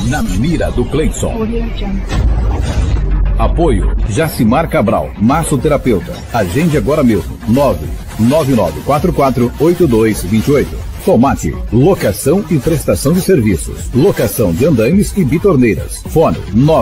na mira do Cleison. Apoio Jacimar Cabral, massoterapeuta. Agende agora mesmo. 999448228. Tomate, locação e prestação de serviços. Locação de andaimes e bitorneiras. Fone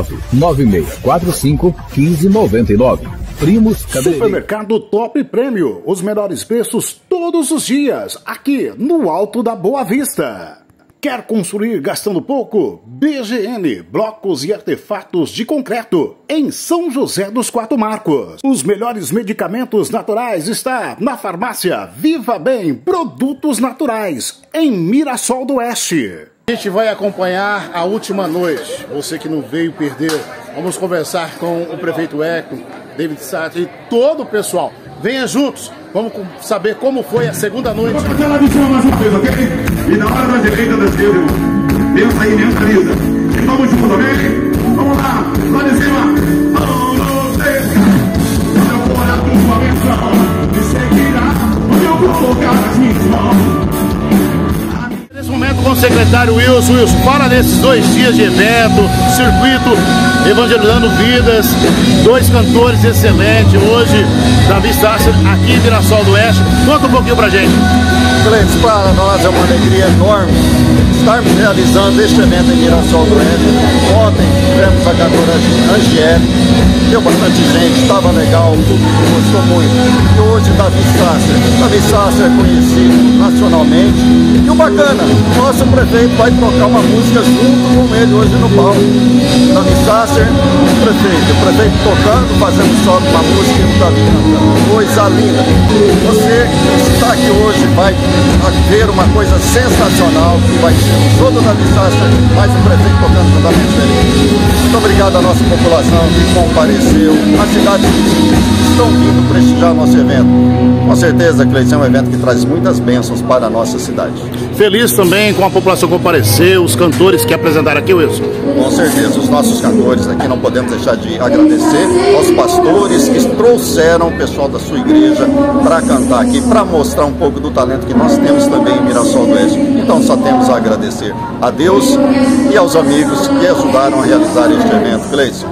996451599. Primos Cabeleireiro. Supermercado Top Prêmio. Os melhores preços todos os dias. Aqui no Alto da Boa Vista. Quer construir gastando pouco? BGN, blocos e artefatos de concreto, em São José dos Quatro Marcos. Os melhores medicamentos naturais está na farmácia Viva Bem, produtos naturais, em Mirassol do Oeste. A gente vai acompanhar a última noite. Você que não veio, perdeu. Vamos conversar com o prefeito Hector, David Sartre e todo o pessoal. Venha juntos, vamos saber como foi a segunda noite. Vou fazer lá de cima mais uma vez, ok? E na hora da direita da esquerda, pensa aí, mentaliza. E vamos junto, ok? Vamos lá, lá de cima. Vamos, eu vou olhar tua menção e seguirá onde eu colocar as minhas mãos. Nesse momento com o secretário Wilson, fala nesses 2 dias de evento, circuito, evangelizando vidas, 2 cantores excelentes, hoje, Davi Sasser, aqui em Mirassol do Oeste. Conta um pouquinho pra gente. Cleiton, para nós é uma alegria enorme estarmos realizando este evento em Mirassol do Oeste. Ontem tivemos a cantora Angélica, deu bastante gente, estava legal, o público gostou muito. E hoje Davi Sasser é conhecido nacionalmente. E o bacana, nosso prefeito vai tocar uma música junto com ele hoje no palco. Davi Sasser, o prefeito tocando, fazendo só uma música e o Davi cantando. Coisa linda. Você que está aqui hoje vai ver uma coisa sensacional, que vai ser o show do Davi Sasser, mais o prefeito tocando juntamente com ele. Muito obrigado à nossa população que compareceu, as cidades que estão vindo prestigiar o nosso evento. Com certeza, Cleiton, é um evento que traz muitas bênçãos para a nossa cidade. Feliz também com a população que compareceu, os cantores que apresentaram aqui, Wilson. Com certeza, os nossos cantores aqui, não podemos deixar de agradecer aos pastores que trouxeram o pessoal da sua igreja para cantar aqui, para mostrar um pouco do talento que nós temos também em Mirassol do Oeste. Então só temos a agradecer a Deus e aos amigos que ajudaram a realizar este evento. Cleiton.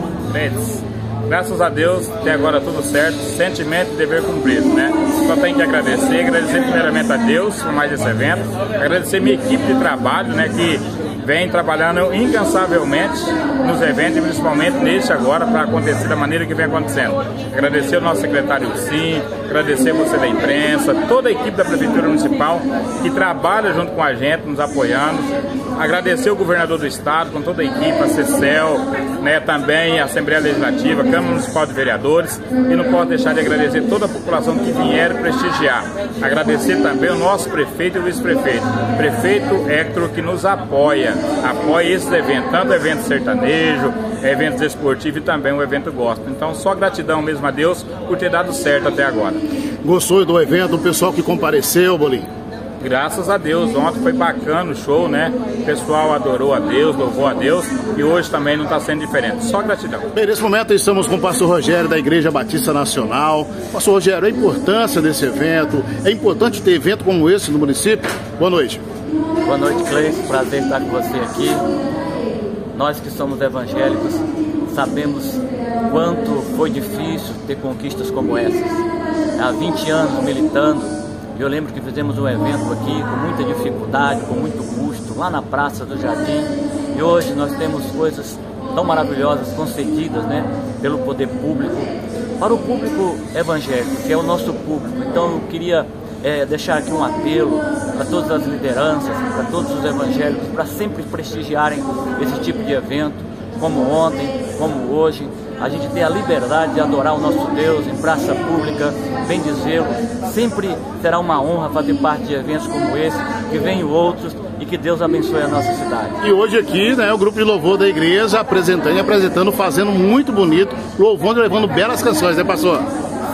Graças a Deus, até agora tudo certo, sentimento e dever cumprido, né? Só tenho que agradecer primeiramente a Deus por mais esse evento, agradecer minha equipe de trabalho, né, que vem trabalhando incansavelmente nos eventos e principalmente neste agora para acontecer da maneira que vem acontecendo. Agradecer ao nosso secretário Sim, agradecer você da imprensa, toda a equipe da Prefeitura Municipal que trabalha junto com a gente, nos apoiando. Agradecer o governador do estado, com toda a equipe, a CECEL, né, também a Assembleia Legislativa, Câmara Municipal de Vereadores, e não posso deixar de agradecer toda a população que vieram prestigiar. Agradecer também o nosso prefeito e o vice-prefeito, prefeito Hector, que nos apoia esses eventos, tanto evento sertanejo, eventos esportivos e também o evento gospel. Então só gratidão mesmo a Deus por ter dado certo até agora. Gostou do evento, o pessoal que compareceu, Bolinho? Graças a Deus, ontem foi bacana o show, né? O pessoal adorou a Deus, louvou a Deus e hoje também não está sendo diferente, só gratidão. Bem, nesse momento estamos com o pastor Rogério da Igreja Batista Nacional. Pastor Rogério, a importância desse evento, é importante ter evento como esse no município? Boa noite. Boa noite, Cleiton, prazer estar com você aqui. Nós que somos evangélicos sabemos quanto foi difícil ter conquistas como essas. Há 20 anos militando, eu lembro que fizemos um evento aqui com muita dificuldade, com muito custo, lá na Praça do Jardim. E hoje nós temos coisas tão maravilhosas concedidas, né, pelo poder público, para o público evangélico, que é o nosso público. Então eu queria deixar aqui um apelo para todas as lideranças, para todos os evangélicos, para sempre prestigiarem esse tipo de evento, como ontem, como hoje. A gente tem a liberdade de adorar o nosso Deus em praça pública, bendizê-lo. Sempre será uma honra fazer parte de eventos como esse, que venham outros e que Deus abençoe a nossa cidade. E hoje aqui, né, o grupo de louvor da igreja apresentando, fazendo muito bonito, louvando e levando belas canções, né, pastor?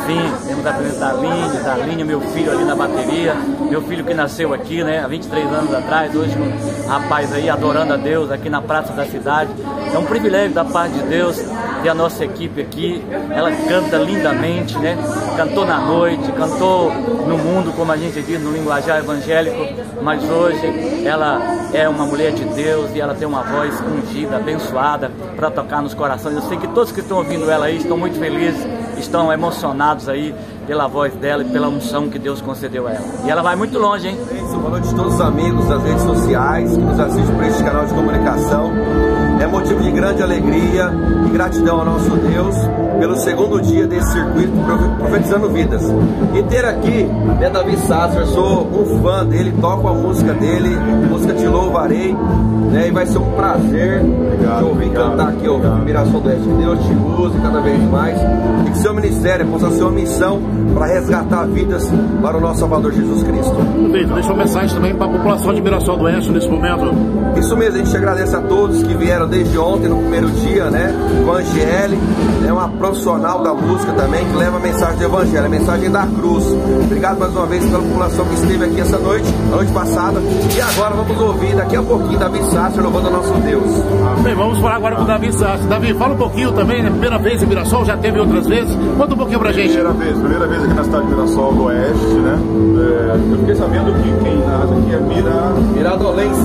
Sim, temos a presença da Linha, meu filho ali na bateria, meu filho que nasceu aqui, né, há 23 anos atrás, hoje um rapaz aí adorando a Deus aqui na praça da cidade. É um privilégio da parte de Deus ter a nossa equipe aqui. Ela canta lindamente, né? Cantou na noite, cantou no mundo, como a gente diz, no linguajar evangélico, mas hoje ela é uma mulher de Deus e ela tem uma voz ungida, abençoada para tocar nos corações. Eu sei que todos que estão ouvindo ela aí estão muito felizes, estão emocionados aí pela voz dela e pela unção que Deus concedeu a ela. E ela vai muito longe, hein? Boa noite a todos os amigos das redes sociais que nos assistem por este canal de comunicação. É motivo de grande alegria e gratidão ao nosso Deus pelo segundo dia desse circuito Profetizando Vidas. E ter aqui é Davi Sasser, sou um fã dele, toco a música dele, música Te Louvarei, né? E vai ser um prazer te ouvir cantar aqui, ouvir Mirassol do Oeste. Que Deus te use cada vez mais e que seu ministério possa ser uma missão para resgatar vidas para o nosso Salvador Jesus Cristo. Deixa uma mensagem também para a população de Mirassol do Oeste nesse momento. Isso mesmo, a gente agradece a todos que vieram desde ontem, no primeiro dia, né? Com a Angele, é uma profissional da música também, que leva a mensagem do Evangelho, a mensagem da cruz. Obrigado mais uma vez pela população que esteve aqui essa noite, a noite passada. E agora vamos ouvir daqui a pouquinho Davi Sasser louvando o nosso Deus. Bem, vamos falar agora com o Davi Sasser. Davi, fala um pouquinho também, né? Primeira vez em Mirassol, já teve outras vezes. Conta um pouquinho pra gente. Primeira vez aqui na cidade de Mirassol do Oeste, né? Eu fiquei sabendo que quem narra aqui é Miradolense.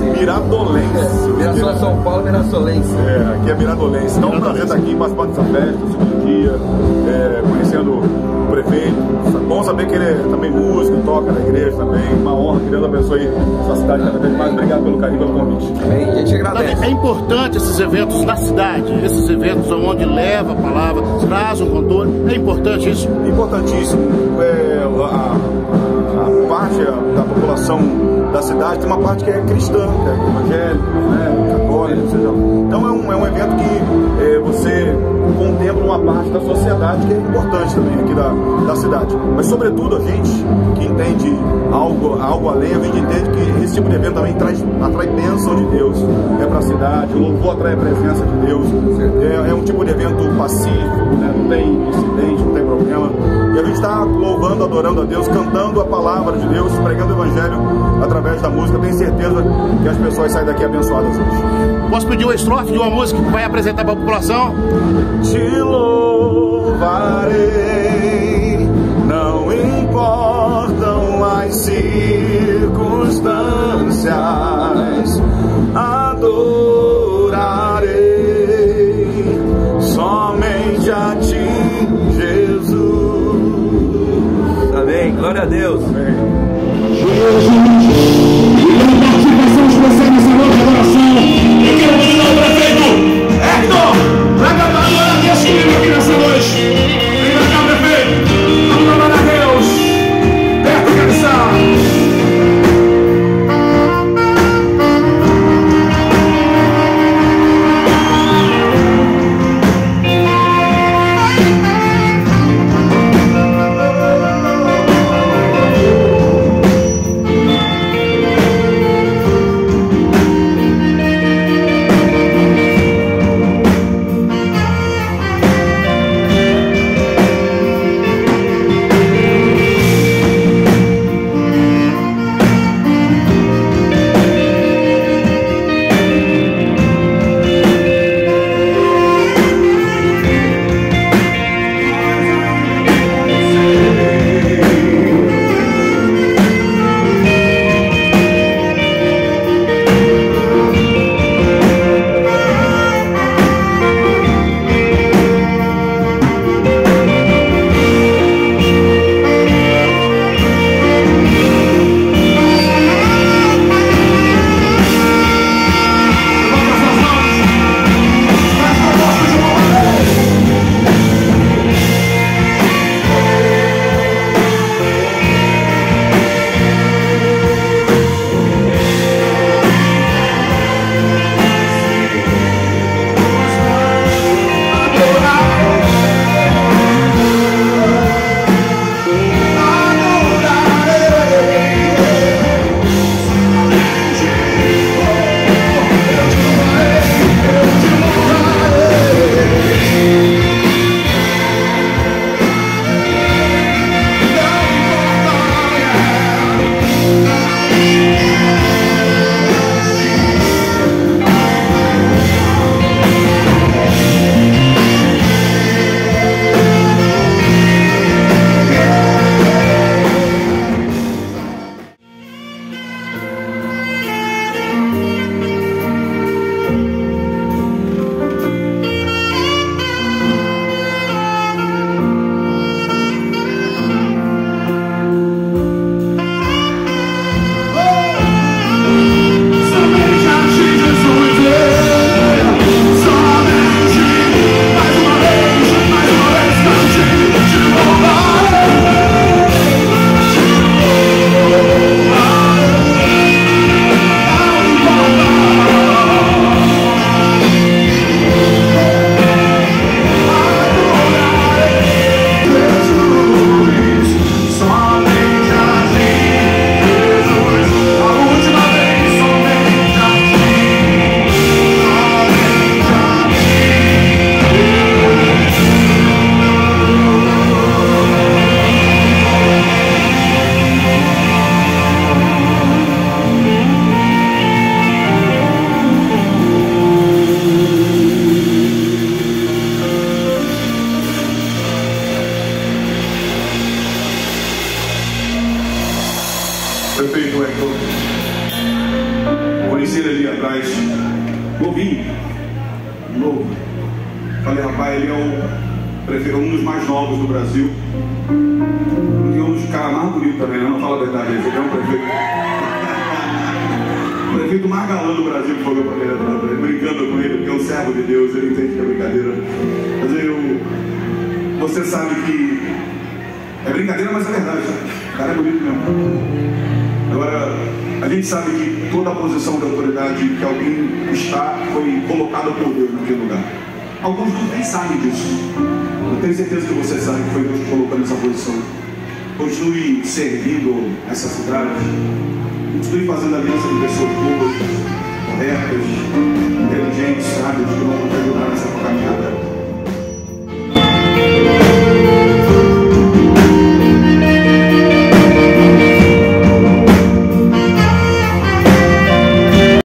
Mirassol, São Paulo, Mirassolense. Aqui é Miradolense. Então, um prazer estar aqui participando dessa festa, do segundo dia, conhecendo o prefeito. Bom saber que ele é também músico, toca na igreja também. Uma honra, que Deus abençoe essa cidade cada vez mais. Obrigado pelo carinho, pelo convite. Bem, a gente agradece. É importante esses eventos na cidade, esses eventos onde leva a palavra, traz um cantor. É importante isso? Importantíssimo. A parte da população da cidade tem uma parte que é cristã, que é evangélica, né, católica, seja. Então é um evento que você contempla uma parte da sociedade que é importante também aqui da cidade. Mas sobretudo a gente que entende algo além, a gente entende que esse tipo de evento também atrai bênção de Deus para a cidade, o louvor atrai a presença de Deus. É um tipo de evento pacífico, né, não tem incidente, não tem problema. E a gente está louvando, adorando a Deus, cantando a palavra de Deus, pregando o Evangelho através da música. Tenho certeza que as pessoas saem daqui abençoadas hoje. Posso pedir uma estrofe de uma música que vai apresentar para a população? Te louvarei, não importam as circunstâncias, adorarei somente a ti, Jesus. Amém, glória a Deus. Amém. Participação especial nessa noite de adoração. Eu quero convidar o prefeito Hector para cantar glória a Deus comigo aqui nessa noite. Vem pra cá, prefeito. Vamos louvar a Deus. Perto, Cabeçal. novinho, novo. Falei, rapaz, ele é o prefeito, um dos mais novos do Brasil. E um dos caras mais bonitos também, não fala a verdade, ele é um prefeito. O prefeito mais galã do Brasil que foi meu primeiro, brincando com ele, porque é um servo de Deus, ele entende que é brincadeira. Mas você sabe que é brincadeira, mas é verdade. O cara é bonito mesmo. Agora, a gente sabe que toda a posição de autoridade que alguém está foi colocada por Deus naquele lugar. Alguns nem sabem disso. Eu tenho certeza que você sabe que foi Deus que colocou nessa posição. Continue servindo essa cidade. Continue fazendo aliança com pessoas boas, corretas, inteligentes.